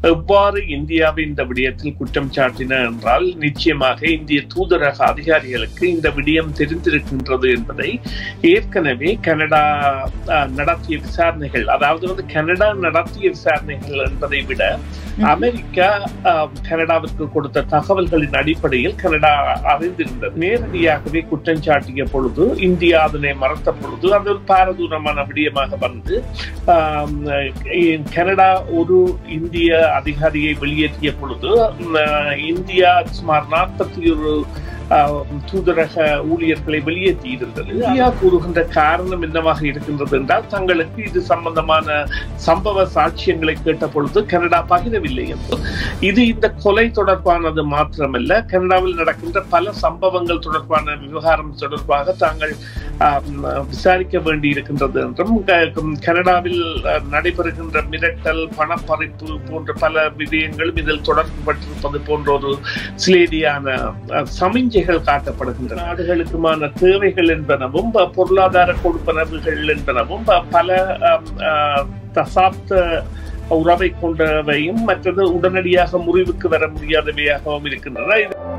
எவ்வாறு இந்தியாவை இந்த விடயத்தில் குற்றம் சாட்டின என்றால் நிச்சயமாக இந்திய தூதரக அதிகாரிகளுக்கு இந்த விடயம் தெரிந்திருக்கின்றது என்பதை ஏற்கனவே கனடா நடத்திய விசாரணைகள், அதாவது கனடா நடத்திய விசாரணைகள் என்பதை விட அமெரிக்கா கனடாவிற்கு கொடுத்த தகவல்களின் அடிப்படையில் கனடா அறிந்திருந்தது. நேரடியாகவே குற்றம் சாட்டிய பொழுது இந்தியா அதனை மறுத்த பொழுது அது ஒரு பாரதூரமான விடயமாக வந்து கனடா ஒரு இந்திய அதிகாரியை வெளியேற்றிய பொழுது இந்தியா சுமார் 41 தூதரக ஊழியர்களை வெளியேற்றி இருந்தது. இந்தியா கூறுகின்ற காரணம் என்னவாக இருக்கின்றது என்றால், தங்களுக்கு இது சம்பந்தமான சம்பவ சாட்சியங்களை கேட்ட பொழுது கனடா பகிரவில்லை என்று. இது இந்த கொலை தொடர்பானது மாத்திரமல்ல, கனடாவில் நடக்கின்ற பல சம்பவங்கள் தொடர்பான விவகாரம் தொடர்பாக தாங்கள் விசாரிக்க வேண்டி இருக்கின்றது என்றும், கனடாவில் நடைபெறுகின்ற மிரட்டல், பணப்பறிப்பு போன்ற பல விடயங்களும் இதில் தொடர்புபட்டிருப்பது போன்ற ஒரு சிலேடியான சமிஞ்சைகள் காட்டப்படுகின்றன. நாடுகளுக்குமான தேவைகள் என்பனவும் பொருளாதார கொடுப்பனவுகள் என்பனவும் பல தசாப்த உறவை கொண்டவையும் மற்றது உடனடியாக முறிவுக்கு வர முடியாதவையாகவும் இருக்கின்றன.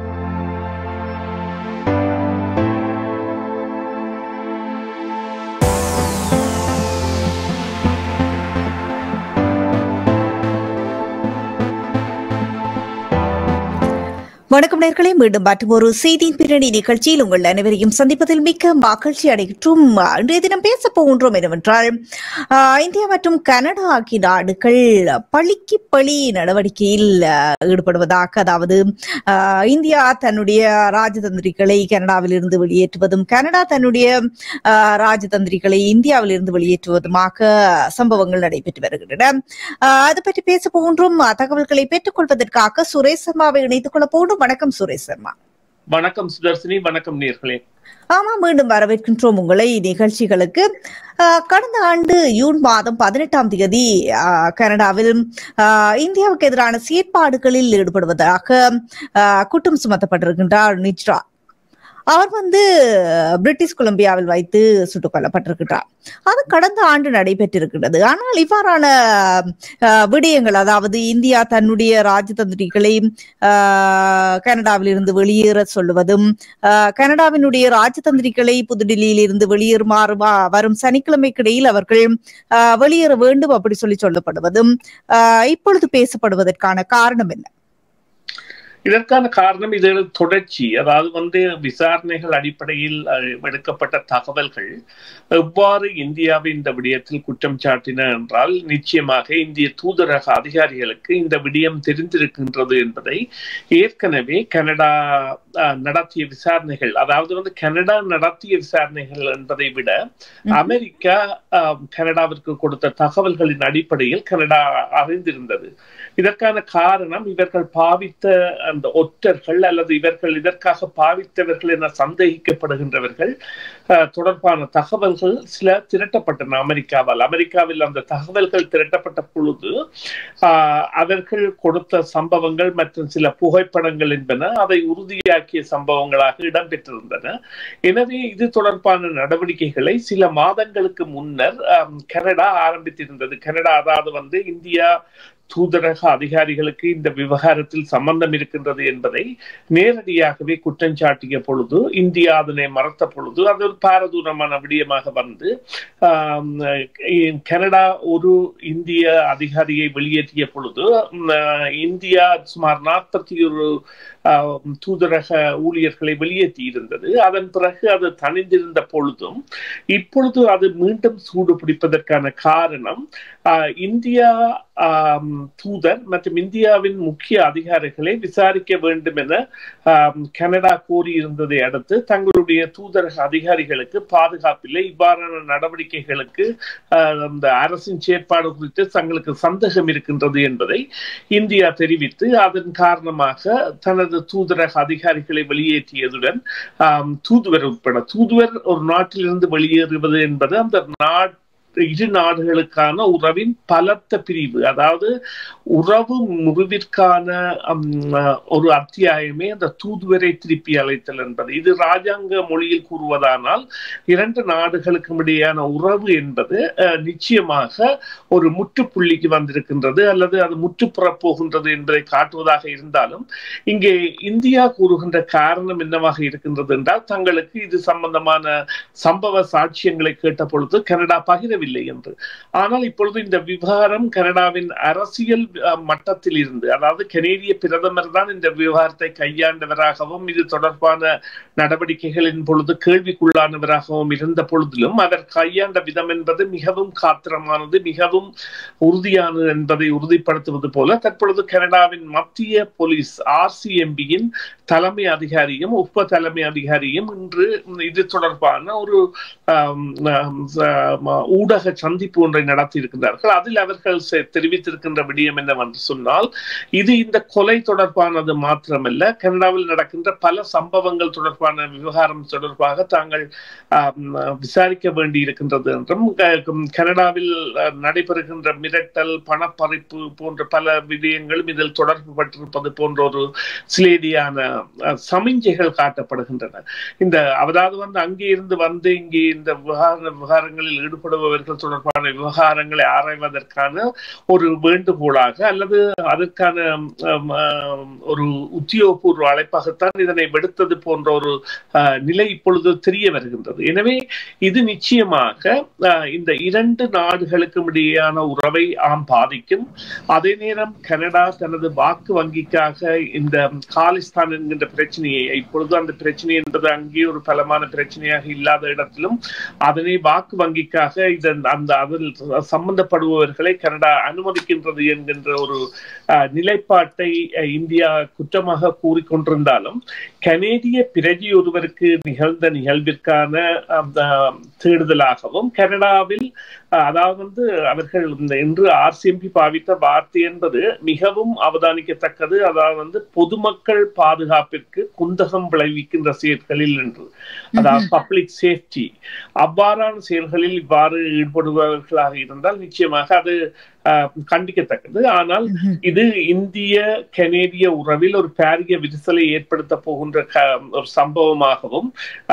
வணக்கம் நேயர்களே, மீண்டும் மற்றும் ஒரு செய்தியின் பின்னணி நிகழ்ச்சியில் உங்கள் அனைவரையும் சந்திப்பதில் மிக்க மகிழ்ச்சி அடைகின்றோம். இன்றைய தினம் பேச போகின்றோம் என்னவென்றால், இந்தியா மற்றும் கனடா ஆகிய நாடுகள் பழிக்கு பழி நடவடிக்கையில் ஈடுபடுவதாக, அதாவது இந்தியா தன்னுடைய ராஜதந்திரிகளை கனடாவில் இருந்து வெளியேற்றுவதும் கனடா தன்னுடைய ராஜதந்திரிகளை இந்தியாவில் இருந்து வெளியேற்றுவதுமாக சம்பவங்கள் நடைபெற்று வருகின்றன. அது பற்றி பேச போகின்றோம். தகவல்களை பெற்றுக் கொள்வதற்காக சுரேஷ் சர்மாவை இணைத்துக் கொள்ள போகின்றோம். வணக்கம் சுரேஷ் சர்மா. வணக்கம் சுதர்சினி. வணக்கம் நேயர்களே. ஆமா, மீண்டும் வரவேற்கின்றோம் உங்களை நிகழ்ச்சிகளுக்கு. கடந்த ஆண்டு ஜூன் மாதம் 18ஆம் தேதி கனடாவில் இந்தியாவுக்கு எதிரான செயற்பாடுகளில் ஈடுபடுவதாக குற்றம் சுமத்தப்பட்டிருக்கின்றார் நிஜ்ரா. அவர் பிரிட்டிஷ் கொலம்பியாவில் வைத்து சுட்டுக் கொல்லப்பட்டிருக்கிறார். அது கடந்த ஆண்டு நடைபெற்றிருக்கிறது. ஆனால் இவ்வாறான விடயங்கள், அதாவது இந்தியா தன்னுடைய ராஜதந்திரிகளை கனடாவில் இருந்து வெளியேற சொல்லுவதும் கனடாவினுடைய ராஜதந்திரிகளை புதுடில்லியில் இருந்து வெளியேறுமாறு வரும் சனிக்கிழமைக்கிடையில் அவர்கள் வெளியேற வேண்டும் அப்படி சொல்லப்படுவதும் இப்பொழுது பேசப்படுவதற்கான காரணம் என்ன? இதற்கான காரணம் இது தொடர்ச்சி. அதாவது விசாரணைகள் அடிப்படையில் எடுக்கப்பட்ட தகவல்கள் எவ்வாறு இந்தியாவை இந்த விடயத்தில் குற்றம் சாட்டின என்றால் நிச்சயமாக இந்திய தூதரக அதிகாரிகளுக்கு இந்த விடயம் தெரிந்திருக்கின்றது என்பதை ஏற்கனவே கனடா நடத்திய விசாரணைகள், அதாவது கனடா நடத்திய விசாரணைகள் என்பதை விட அமெரிக்கா கனடாவிற்கு கொடுத்த தகவல்களின் அடிப்படையில் கனடா அறிந்திருந்தது. இதற்கான காரணம், இவர்கள் பாவித்த அந்த ஒற்றர்கள் அல்லது இவர்கள் இதற்காக பாவித்தவர்கள் என சந்தேகிக்கப்படுகின்றவர்கள் தொடர்பான தகவல்கள் சில திரட்டப்பட்டன அமெரிக்காவில். அந்த தகவல்கள் திரட்டப்பட்ட பொழுது அவர்கள் கொடுத்த சம்பவங்கள் மற்றும் சில புகைப்படங்கள் என்பன அதை உறுதியாக்கிய சம்பவங்களாக இடம்பெற்றிருந்தன. எனவே இது தொடர்பான நடவடிக்கைகளை சில மாதங்களுக்கு முன்னர் கனடா ஆரம்பித்திருந்தது. கனடா அதாவது இந்தியா தூதரக அதிகாரிகளுக்கு இந்த விவகாரத்தில் சம்பந்தம் இருக்கின்றது என்பதை நேரடியாகவே குற்றம் சாட்டிய பொழுது இந்தியா அதனை மறுத்த பொழுது அது ஒரு பாரதூரமான விடயமாக வந்து கனடா ஒரு இந்திய அதிகாரியை வெளியேற்றிய பொழுது இந்தியா சுமார் 41 தூதரக ஊழியர்களை வெளியேற்றி இருந்தது. அதன் பிறகு அது தணிந்திருந்த பொழுதும் இப்பொழுது அது மீண்டும் சூடு பிடிப்பதற்கான காரணம், இந்தியா தூதர் மற்றும் இந்தியாவின் முக்கிய அதிகாரிகளை விசாரிக்க வேண்டும் என கனடா கோரியிருந்ததை அடுத்து தங்களுடைய தூதரக அதிகாரிகளுக்கு பாதுகாப்பில்லை, இவ்வாறான நடவடிக்கைகளுக்கு அந்த அரசின் செயற்பாடு குறித்து தங்களுக்கு சந்தேகம் இருக்கின்றது என்பதை இந்தியா தெரிவித்து அதன் காரணமாக தனது தூதரக அதிகாரிகளை வெளியேற்றியதுடன் தூதுவர் உட்பட, தூதுவர் ஒரு நாட்டிலிருந்து வெளியேறுவது என்பது அந்த இரு நாடுகளுக்கான உறவின் பலத்த பிரிவு, அதாவது உறவு முறிவிற்கான ஒரு அத்தியாயமே அந்த தூதுவரை திருப்பி அழைத்தல் என்பது. இது ராஜாங்க மொழியில் கூறுவதானால் இரண்டு நாடுகளுக்கும் இடையான உறவு என்பது நிச்சயமாக ஒரு முற்றுப்புள்ளிக்கு வந்திருக்கின்றது அல்லது அது முற்றுப்புறப் போகின்றது என்பதை காட்டுவதாக இருந்தாலும், இங்கே இந்தியா கூறுகின்ற காரணம் என்னவாக இருக்கின்றது என்றால், தங்களுக்கு இது சம்பந்தமான சம்பவ சாட்சியங்களை கேட்ட பொழுது கனடா பகிரவில்லை என்று. ஆனால் இப்பொழுது இந்த விவகாரம் கனடாவின் அரசியல் மட்டத்தில் இருந்து, அதாவது கனேடிய பிரதமர் தான் இந்த விவகாரத்தை கையாண்டவராகவும் இது தொடர்பான நடவடிக்கைகளின் பொழுது கேள்விக்குள்ளானவராகவும் இருந்த பொழுதிலும் அவர் கையாண்ட விதம் என்பது மிகவும் காத்திரமானது, மிகவும் உறுதியானது என்பதை உறுதிப்படுத்துவது போல தற்பொழுது கனடாவின் மத்திய போலீஸ் RCMBயின் தலைமை அதிகாரியும் உப தலைமை அதிகாரியும் இன்று இது தொடர்பான ஒரு ஊடக சந்திப்பு ஒன்றை நடத்தி இருக்கின்றார்கள். அதில் அவர்கள் தெரிவித்திருக்கின்ற விடயம் என்னவென்று சொன்னால், இது இந்த கொலை தொடர்பானது மாத்திரமல்ல, கனடாவில் நடக்கின்ற பல சம்பவங்கள் தொடர்பான விவகாரம் தொடர்பாக தாங்கள் விசாரிக்க வேண்டி இருக்கின்றது என்றும், கனடாவில் நடைபெறுகின்ற மிரட்டல், பணப்பறிப்பு போன்ற பல விடயங்களும் இதில் தொடர்பு பட்டிருப்பது போன்ற ஒரு சிலேடியான சமிஞ்சைகள் காட்டப்படுகின்றன. இந்த அதாவது அங்கே இருந்து இங்கே இந்த விவகாரங்களில் ஈடுபடுபவர்கள் தொடர்பான விவகாரங்களை ஆராய்வதற்கான ஒரு வேண்டுகோளாக அல்லது அதற்கான ஒரு உத்தியோகபூர்வ அழைப்பாகத்தான் இதனை விடுத்தது போன்ற ஒரு நிலை இப்பொழுது தெரிய வருகின்றது. எனவே இது நிச்சயமாக இந்த இரண்டு நாடுகளுக்கும் இடையேயான உறவை பாதிக்கும். அதே நேரம் கனடா தனது வாக்கு வங்கிக்காக இந்த காலிஸ்தான் என்கின்ற பிரச்சனையை, இப்பொழுது அந்த பிரச்சனை என்பது அங்கே ஒரு பலமான பிரச்சனையாக இல்லாத இடத்திலும் அதனை வாக்கு வங்கிக்காக அதில் சம்பந்தப்படுபவர்களை கனடா அனுமதிக்கின்றது என்கின்ற ஒரு நிலைப்பாட்டை இந்தியா குற்றமாக கூறிக்கொண்டிருந்தாலும், கனேடிய பிரஜை ஒருவருக்கு நிகழ்ந்த நிகழ்விற்கான தேடுதலாகவும் கனடாவில் அதாவது அவர்கள் இன்று RCMP பாவித்த வார்த்தை என்பது மிகவும் அவதானிக்கத்தக்கது. அதாவது பொதுமக்கள் பாதுகாப்பிற்கு குந்தகம் விளைவிக்கின்ற செயல்களில் என்று, அதாவது பப்ளிக் சேஃப்டி, அவ்வாறான செயல்களில் இவ்வாறு ஈடுபடுபவர்களாக இருந்தால் நிச்சயமாக அது கண்டிக்கத்தக்கது. ஆனால் இது இந்திய கனேடிய உறவில் ஒரு பாரிய விரிசலை ஏற்படுத்த போகின்ற ஒரு சம்பவமாகவும்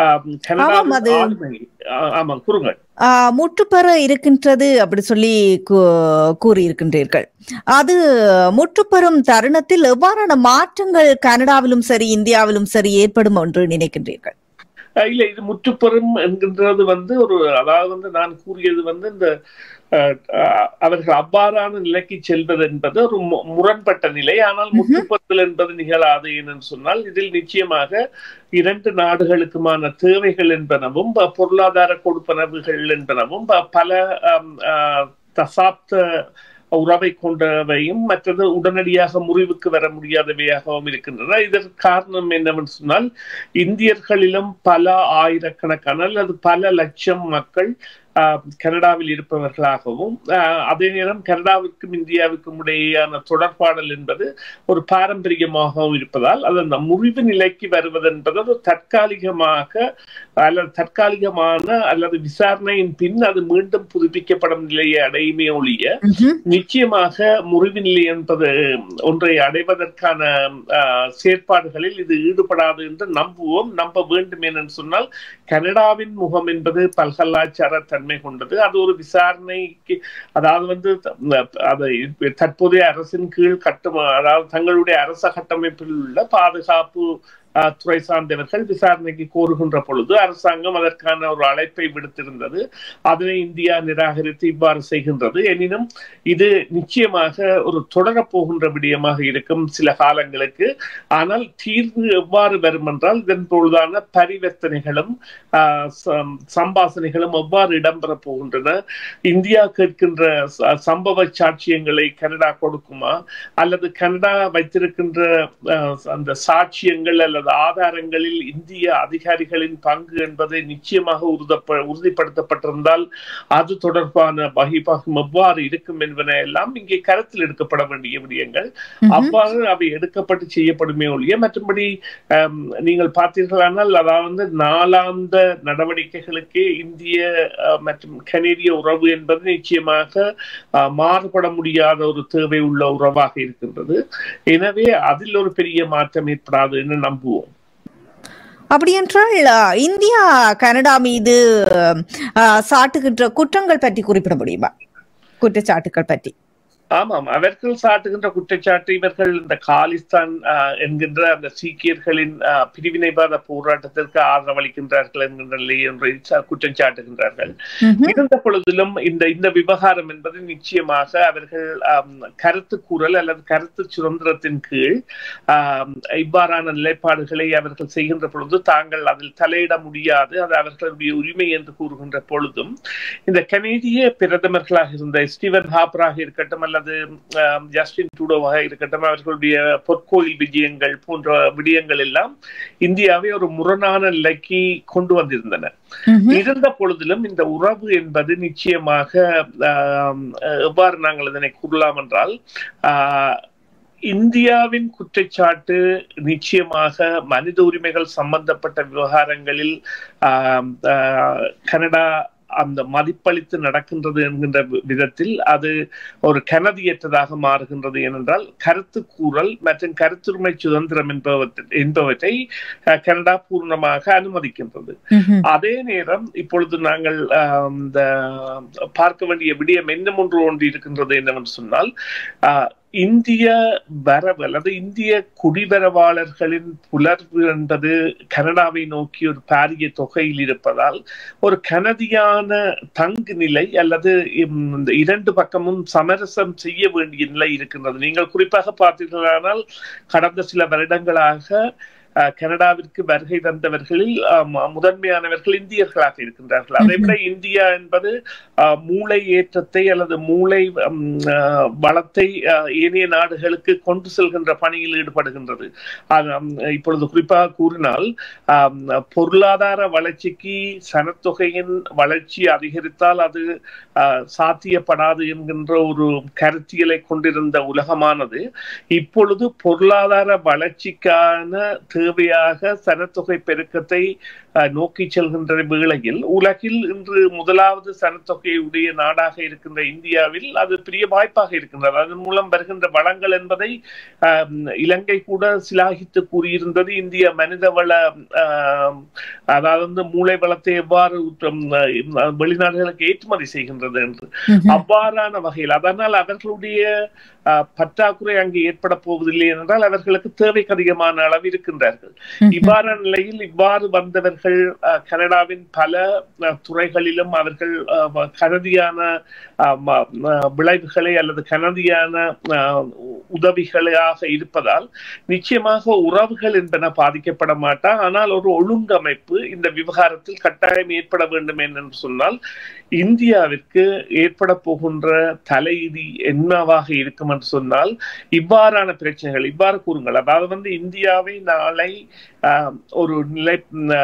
கூறுங்கள் முற்றுப்பெற இருக்கின்றது அப்படி சொல்லி கூறியிருக்கின்றீர்கள். அது முற்றுப்பெறும் தருணத்தில் எவ்வாறான மாற்றங்கள் கனடாவிலும் சரி இந்தியாவிலும் சரி ஏற்படும் என்று நினைக்கின்றீர்கள்? இல்ல, இது முற்றுப்பெறும் என்கின்றது ஒரு அதாவது நான் கூறியது இந்த அவர்கள் அவ்வாறான நிலைக்கு செல்வது என்பது ஒரு முரண்பட்ட நிலை. ஆனால் முற்றுப்பெறுதல் என்பது நிகழாது என்று சொன்னால், இதில் நிச்சயமாக இரண்டு நாடுகளுக்குமான தேவைகள் என்பனவும் பொருளாதார கொடுப்பனவுகள் என்பனவும் பல தசாப்த உறவை கொண்டவையும் மற்றது உடனடியாக முறிவுக்கு வர முடியாதவையாகவும் இருக்கின்றன. இதற்கு காரணம் என்னவென்று சொன்னால், இந்தியர்களிலும் பல ஆயிரக்கணக்கான அல்லது பல லட்சம் மக்கள் கனடாவில் இருப்பவர்களாகவும், அதே நேரம் கனடாவிற்கும் இந்தியாவுக்கும் இடையேயான தொடர்பாடல் என்பது ஒரு பாரம்பரியமாகவும் இருப்பதால் அது முறிவு நிலைக்கு வருவது என்பது ஒரு தற்காலிகமாக அல்லது தற்காலிகமான அல்லது விசாரணையின் பின் அது மீண்டும் புதுப்பிக்கப்படும் நிலையை அடையுமே ஒழிய நிச்சயமாக முறிவு நிலை என்பது ஒன்றை அடைவதற்கான செயற்பாடுகளில் இது ஈடுபடாது என்று நம்ப வேண்டும் என்று சொன்னால், கனடாவின் முகம் என்பது பல்கலாச்சார தன்மை கொண்டது. அது ஒரு விசாரணைக்கு அதாவது அதை தற்போதைய அரசின் கீழ் அதாவது தங்களுடைய அரச கட்டமைப்பில் உள்ள பாதுகாப்பு துறை சார்ந்தவர்கள் விசாரணைக்கு கோருகின்ற பொழுது அரசாங்கம் அதற்கான ஒரு அழைப்பை விடுத்திருந்தது. அதனை இந்தியா நிராகரித்து இவ்வாறு செய்கின்றது. எனினும் இது நிச்சயமாக ஒரு தொடரப்போகின்ற விடயமாக இருக்கும் சில காலங்களுக்கு. ஆனால் தீர்வு எவ்வாறு வரும் என்றால், இதன் பொழுதான பரிவர்த்தனைகளும் சம்பாசனைகளும் எவ்வாறு இடம்பெற போகின்றன, இந்தியா கேட்கின்ற சம்பவ சாட்சியங்களை கனடா கொடுக்குமா, அல்லது கனடா வைத்திருக்கின்ற அந்த சாட்சியங்கள் அல்லது அல்லது ஆதாரங்களில் இந்திய அதிகாரிகளின் பங்கு என்பதை நிச்சயமாக உறுதிப்படுத்தப்பட்டிருந்தால் அது தொடர்பான வகிபாகம் எவ்வாறு இருக்கும் என்பன எல்லாம் இங்கே கருத்தில் எடுக்கப்பட வேண்டிய விடயங்கள். அவ்வாறு அவை எடுக்கப்பட்டு செய்யப்படுமே ஒழிய மற்றபடி நீங்கள் பார்த்தீர்களானால் அதாவது நாளாந்த நடவடிக்கைகளுக்கே இந்திய மற்றும் கனேடிய உறவு என்பது நிச்சயமாக மாறுபட முடியாத ஒரு தேவை உள்ள உறவாக இருக்கின்றது. எனவே அதில் ஒரு பெரிய மாற்றம் ஏற்படாது என்று நம்புவோம். அப்படியென்றால் இந்தியா கனடா மீது சாட்டுகின்ற குற்றங்கள் பற்றி குறிப்பிட முடியுமா? குற்றச்சாட்டுகள் பற்றி. ஆமாம், அவர்கள் சாட்டுகின்ற குற்றச்சாட்டு இவர்கள் இந்த காலிஸ்தான் என்கின்ற அந்த சீக்கியர்களின் பிரிவினைவாத போராட்டத்திற்கு ஆதரவளிக்கின்றார்கள் என்கின்ற என்று குற்றம் சாட்டுகின்றார்கள். இருந்த பொழுதிலும் இந்த விவகாரம் என்பது நிச்சயமாக அவர்கள் கருத்து கூறல் அல்லது கருத்து சுதந்திரத்தின் கீழ் இவ்வாறான நிலைப்பாடுகளை அவர்கள் செய்கின்ற பொழுது தாங்கள் அதில் தலையிட முடியாது, அது அவர்களுடைய உரிமை என்று கூறுகின்ற பொழுதும் இந்த கனேடிய பிரதமர்களாக இருந்த ஸ்டீவன் ஹாப்பராக இருக்கட்டும் அல்லது ஜஸ்டின் ட்ரூடோவாக இருக்கட்டும் அவர்களுடைய பொற்கோயில் விஜயங்கள் போன்ற விடயங்கள் எல்லாம் இந்தியாவை ஒரு முரணான நிலைக்கு கொண்டு வந்திருந்தன. இருந்த பொழுதிலும் இந்த உறவு என்பது நிச்சயமாக எவ்வாறு நாங்கள் இதனை கூறலாம் என்றால் இந்தியாவின் குற்றச்சாட்டு நிச்சயமாக மனித உரிமைகள் சம்பந்தப்பட்ட விவகாரங்களில் கனடா அந்த மதிப்பளித்து நடக்கின்றது என்கின்ற விதத்தில் அது ஒரு கனதியற்றதாக மாறுகின்றது. ஏனென்றால் கருத்து கூறல் மற்றும் கருத்துரிமை சுதந்திரம் என்பவற்றை கனடா பூர்ணமாக அனுமதிக்கின்றது. அதே நேரம் இப்பொழுது நாங்கள் பார்க்க வேண்டிய விடயம் இன்னும் ஒன்று இருக்கின்றது என்னவென்று சொன்னால் இந்திய வரவு அல்லது இந்திய குடிவரவாளர்களின் புலர்வு என்பது கனடாவை நோக்கி ஒரு பாரிய தொகையில் இருப்பதால் ஒரு கனதியான தங்கு நிலை அல்லது இரண்டு பக்கமும் சமரசம் செய்ய வேண்டிய நிலை இருக்கின்றது. நீங்கள் குறிப்பாக பார்த்தீர்களானால் கடந்த சில வருடங்களாக கனடாவிற்கு வருகை தந்தவர்களில் முதன்மையானவர்கள் இந்தியர்களாக இருக்கின்றார்கள். அதை விட இந்தியா என்பது மூளை ஏற்றத்தை அல்லது மூளை வளத்தை ஏனைய நாடுகளுக்கு கொண்டு செல்கின்ற பணியில் ஈடுபடுகின்றது. இப்பொழுது குறிப்பாக கூறினால் பொருளாதார வளர்ச்சிக்கு சனத்தொகையின் வளர்ச்சி அதிகரித்தால் அது சாத்தியப்படாது என்கின்ற ஒரு கருத்தியலை கொண்டிருந்த உலகமானது இப்பொழுது பொருளாதார வளர்ச்சிக்கான தேவையாக சனத்தொகை பெருக்கத்தை நோக்கி செல்கின்ற வேளையில் உலகில் இன்று முதலாவது சனத்தொகையுடைய நாடாக இருக்கின்ற இந்தியாவில் அது பெரிய வாய்ப்பாக இருக்கின்றது. அதன் மூலம் வருகின்ற வளங்கள் என்பதை இலங்கை கூட சிலாகித்து கூறியிருந்தது. இந்திய மனிதவள அதாவது மூளை வளத்தை எவ்வாறு வெளிநாடுகளுக்கு ஏற்றுமதி செய்கின்றது என்று அவ்வாறான வகையில் அதனால் அவர்களுடைய பற்றாக்குறை அங்கு ஏற்பட போவதில்லை என்றால் அவர்களுக்கு தேவைக்கு அதிகமான அளவு இருக்கின்றார்கள். இவ்வாறான நிலையில் இவ்வாறு வந்தவர்கள் கனடாவின் பல துறைகளிலும் அவர்கள் கனதியான விளைவுகளை அல்லது கனதியான உதவிகளாக இருப்பதால் நிச்சயமாக உறவுகள் என்பன பாதிக்கப்பட மாட்டா. ஆனால் ஒரு ஒழுங்கமைப்பு இந்த விவகாரத்தில் கட்டாயம் ஏற்பட வேண்டும் என்று சொன்னால் இந்தியாவிற்கு ஏற்பட போகின்ற தலையீடு என்னவாக இருக்கும் என்று சொன்னால் இவ்வாறான பிரச்சனைகள் இவ்வாறு கூறுங்கள். அதாவது இந்தியாவை நாளை ஒரு நிலை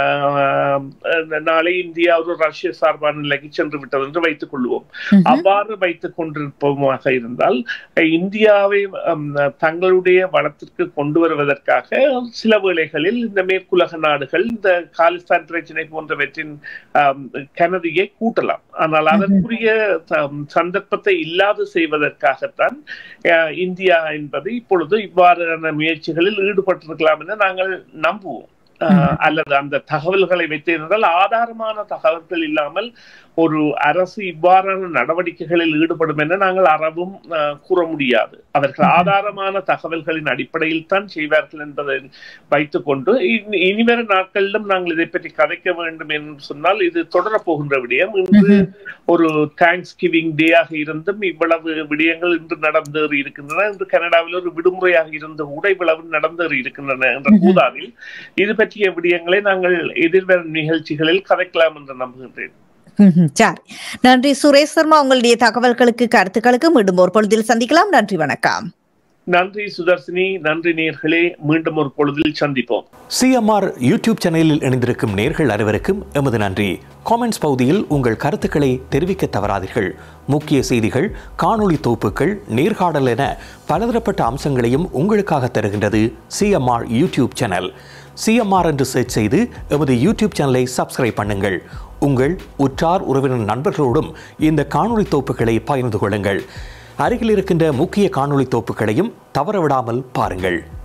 நாளை இந்தியா ஒரு ரஷ்ய சார்பான நிலைக்கு சென்று விட்டது என்று வைத்துக் கொள்வோம். அவ்வாறு வைத்துக் கொண்டிருப்போமாக இருந்தால் இந்தியாவை தங்களுடைய வளத்திற்கு கொண்டு வருவதற்காக சில வேளைகளில் இந்த மேற்குலக நாடுகள் இந்த காலிஸ்தான் பிரச்சனை போன்றவற்றின் கனதியை கூட்டலாம். ஆனால் அதற்குரிய சந்தர்ப்பத்தை இல்லாது செய்வதற்காகத்தான் இந்தியா என்பது இப்பொழுது இவ்வாறான முயற்சிகளில் ஈடுபட்டிருக்கலாம் என நாங்கள் நம்புவோம். அல்லது அந்த தகவல்களை வைத்திருந்தால் ஆதாரமான தகவல்கள் இல்லாமல் ஒரு அரசு இவ்வாறான நடவடிக்கைகளில் ஈடுபடும் என நாங்கள் அறவும் கூற முடியாது. அவர்கள் ஆதாரமான தகவல்களின் அடிப்படையில் தான் செய்வார்கள் என்பதை வைத்துக் கொண்டு இனிவரும் நாட்களிலும் நாங்கள் இதை பற்றி கதைக்க வேண்டும் என்று சொன்னால் இது தொடரப்போகின்ற விடயம். இன்று ஒரு தேங்க்ஸ் கிவிங் டே ஆக இருந்தும் இவ்வளவு விடயங்கள் இன்று நடந்தேறி இருக்கின்றன. இன்று கனடாவில் ஒரு விடுமுறையாக இருந்த கூட இவ்வளவு நடந்தேறி இருக்கின்றன என்ற கூதாவில் இது பற்றிய விடயங்களை நாங்கள் எதிர்வரும் நிகழ்ச்சிகளில் கதைக்கலாம் என்று நம்புகின்றேன். சரி, நன்றி சுரேஷ் சர்மா. உங்களுடைய தகவல்களுக்கு கருத்துக்களுக்கு மீண்டும் ஒரு பொழுதில் சந்திக்கலாம். நன்றி, வணக்கம். நன்றி சுதர்சினி, நன்றி நேயர்களே. மீண்டும் ஒரு பொழுதில் சந்திப்போம். CMR யூடியூப் சேனலில் இணைந்திருக்கும் நேயர்கள் அனைவருக்கும் எமது நன்றி. காமெண்ட்ஸ் பகுதியில் உங்கள் கருத்துக்களை தெரிவிக்க தவறாதீர்கள். முக்கிய செய்திகள், காணொளி தொகுப்புகள், நேர்காணல் என பலதரப்பட்ட அம்சங்களையும் உங்களுக்காக தருகின்றது CMR யூடியூப் சேனல். CMR என்று சர்ச் செய்து எமது யூடியூப் சேனலை சப்ஸ்கிரைப் பண்ணுங்கள். உங்கள் உற்றார் உறவினர் நண்பர்களோடும் இந்த காணொளி தொகுப்புகளை பகிர்ந்து கொள்ளுங்கள். அருகில் இருக்கின்ற முக்கிய காணொளி தொகுப்புகளையும் தவறவிடாமல் பாருங்கள்.